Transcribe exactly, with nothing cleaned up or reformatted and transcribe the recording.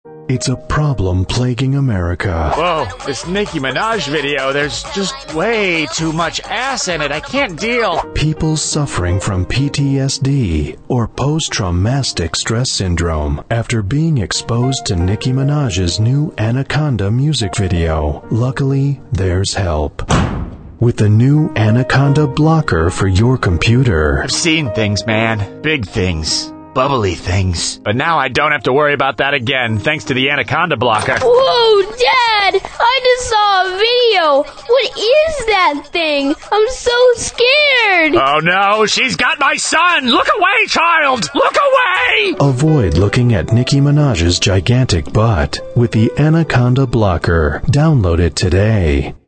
It's a problem plaguing America. Whoa, this Nicki Minaj video, there's just way too much ass in it. I can't deal. People suffering from P T S D or post-traumatic stress syndrome after being exposed to Nicki Minaj's new Anaconda music video. Luckily, there's help. With the new Anaconda blocker for your computer. I've seen things, man. Big things. Bubbly things. But now I don't have to worry about that again, thanks to the Anaconda blocker. Whoa, Dad! I just saw a video! What is that thing? I'm so scared! Oh no, she's got my son! Look away, child! Look away! Avoid looking at Nicki Minaj's gigantic butt with the Anaconda blocker. Download it today.